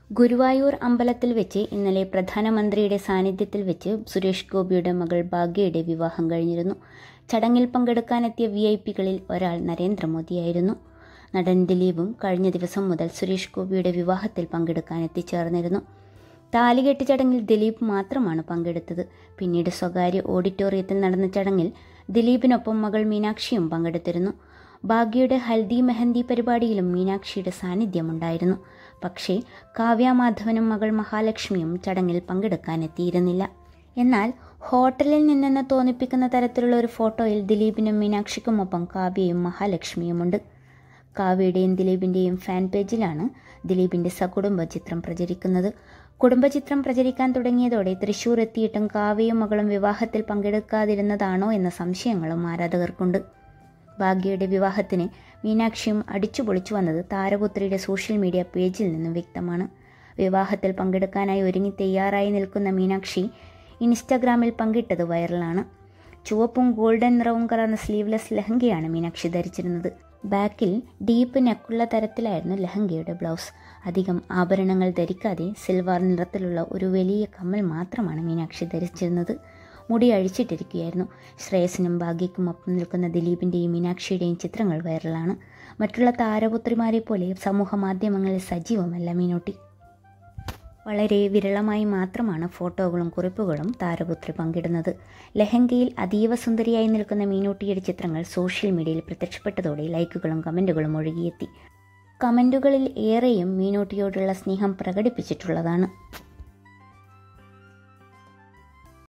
ഗുരുവായൂർ അമ്പലത്തിൽ വെച്ച് ഇന്നലെ പ്രധാനമന്ത്രിയുടെ സാന്നിധ്യത്തിൽ വെച്ച് സുരേഷ് ഗോപിയുടെ മകൾ ഭാഗ്യയുടെ വിവാഹം കഴിഞ്ഞിരുന്നു. ചടങ്ങിൽ പങ്കെടുക്കാനെത്തിയ VIP-കളിൽ ഒരാൾ നരേന്ദ്രമോദിയായിരുന്നു. നടൻ ദിലീപും കഴിഞ്ഞ ദിവസം മുതൽ സുരേഷ് ഗോപിയുടെ വിവാഹത്തിൽ പങ്കെടുക്കാൻ എത്തിച്ചേർന്നിരുന്നു. താലികെട്ട് ചടങ്ങിൽ ദിലീപ് മാത്രമാണ് പങ്കെടുത്തത്. പിന്നീട് സ്വകാര്യ ഓഡിറ്റോറിയത്തിൽ നടന്ന ചടങ്ങിൽ ദിലീപിനൊപ്പം മകൾ മീനാക്ഷിയും പങ്കെടുത്തിരുന്നു. ഭാഗ്യയുടെ ഹൽദി മെഹന്തി പരിപാടിയിലും മീനാക്ഷിയുടെ സാന്നിധ്യമുണ്ടായിരുന്നു. പക്ഷേ കാവ്യ മാധവനും മകൾ മഹാലക്ഷ്മിയും ചടങ്ങിൽ പങ്കെടുക്കാനെത്തിയിരുന്നില്ല. എന്നാൽ ഹോട്ടലിൽ നിന്നെന്ന് തോന്നിപ്പിക്കുന്ന തരത്തിലുള്ള ഒരു ഫോട്ടോയിൽ ദിലീപിനും മീനാക്ഷിക്കുമൊപ്പം കാവ്യയും മഹാലക്ഷ്മിയുമുണ്ട്. കാവ്യയുടെയും ദിലീപിൻ്റെയും ഫാൻ പേജിലാണ് ദിലീപിൻ്റെ സകുടുംബ ചിത്രം പ്രചരിക്കുന്നത്. കുടുംബചിത്രം പ്രചരിക്കാൻ തുടങ്ങിയതോടെ തൃശൂർ എത്തിയിട്ടും കാവ്യയും മകളും വിവാഹത്തിൽ പങ്കെടുക്കാതിരുന്നതാണോ എന്ന സംശയങ്ങളും ആരാധകർക്കുണ്ട്. ഭാഗ്യയുടെ വിവാഹത്തിന് മീനാക്ഷിയും അടിച്ചുപൊളിച്ചു വന്നത് താരപുത്രിയുടെ സോഷ്യൽ മീഡിയ പേജിൽ നിന്നും വ്യക്തമാണ്. വിവാഹത്തിൽ പങ്കെടുക്കാനായി ഒരുങ്ങി തയ്യാറായി നിൽക്കുന്ന മീനാക്ഷി ഇൻസ്റ്റഗ്രാമിൽ പങ്കിട്ടത് വൈറലാണ്. ചുവപ്പും ഗോൾഡൻ നിറവും കലർന്ന സ്ലീവ്ലെസ് ലെഹങ്കയാണ് മീനാക്ഷി ധരിച്ചിരുന്നത്. ബാക്കിൽ ഡീപ്പ് നെക്കുള്ള തരത്തിലായിരുന്നു ലെഹങ്കയുടെ ബ്ലൗസ്. അധികം ആഭരണങ്ങൾ ധരിക്കാതെ സിൽവർ നിറത്തിലുള്ള ഒരു വലിയ കമ്മൽ മാത്രമാണ് മീനാക്ഷി ധരിച്ചിരുന്നത്. മുടി അഴിച്ചിട്ടിരിക്കുകയായിരുന്നു. ശ്രേയസിനും ഭാഗ്യയ്ക്കുമൊപ്പം നിൽക്കുന്ന ദിലീപിൻ്റെയും മീനാക്ഷിയുടെയും ചിത്രങ്ങൾ വൈറലാണ്. മറ്റുള്ള താരപുത്രിമാരെ പോലെ സമൂഹ മാധ്യമങ്ങളിൽ സജീവമല്ല മീനൂട്ടി. വളരെ വിരളമായി മാത്രമാണ് ഫോട്ടോകളും കുറിപ്പുകളും താരപുത്രി പങ്കിടുന്നത്. ലെഹങ്കയിൽ അതീവ സുന്ദരിയായി നിൽക്കുന്ന മീനൂട്ടിയുടെ ചിത്രങ്ങൾ സോഷ്യൽ മീഡിയയിൽ പ്രത്യക്ഷപ്പെട്ടതോടെ ലൈക്കുകളും കമൻറ്റുകളും ഒഴുകിയെത്തി. കമൻറ്റുകളിൽ ഏറെയും മീനൂട്ടിയോടുള്ള സ്നേഹം പ്രകടിപ്പിച്ചിട്ടുള്ളതാണ്.